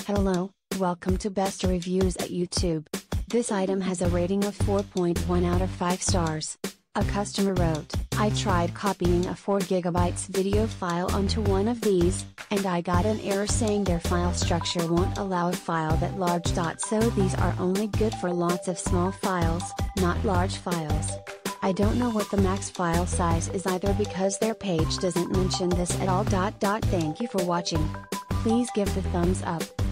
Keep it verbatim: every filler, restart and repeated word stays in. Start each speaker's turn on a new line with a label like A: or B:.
A: Hello, welcome to Best Reviews at YouTube. This item has a rating of four point one out of five stars. A customer wrote, I tried copying a four gigabytes video file onto one of these, and I got an error saying their file structure won't allow a file that large. So these are only good for lots of small files, not large files. I don't know what the max file size is either because their page doesn't mention this at all. Thank you for watching. Please give the thumbs up.